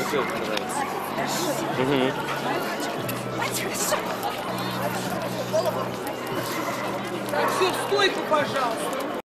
какой вам нравится? Угу. Так, все, в стойку, пожалуйста.